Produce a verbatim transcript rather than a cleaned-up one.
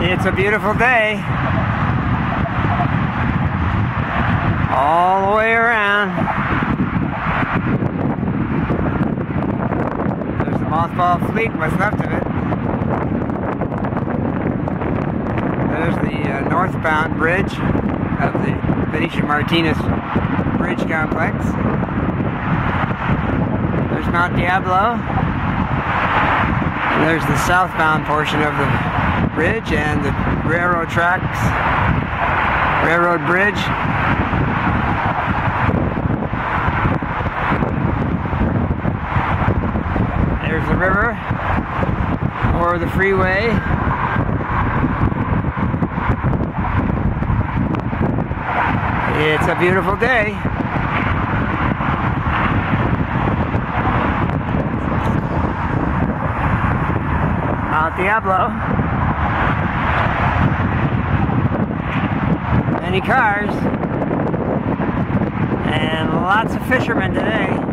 It's a beautiful day. All the way around. There's the mothball fleet, what's left of it. There's the uh, northbound bridge of the Benicia-Martinez Bridge complex. There's Mount Diablo. And there's the southbound portion of the bridge and the railroad tracks, railroad bridge. There's the river or the freeway. It's a beautiful day. Mount Diablo. Many cars and lots of fishermen today.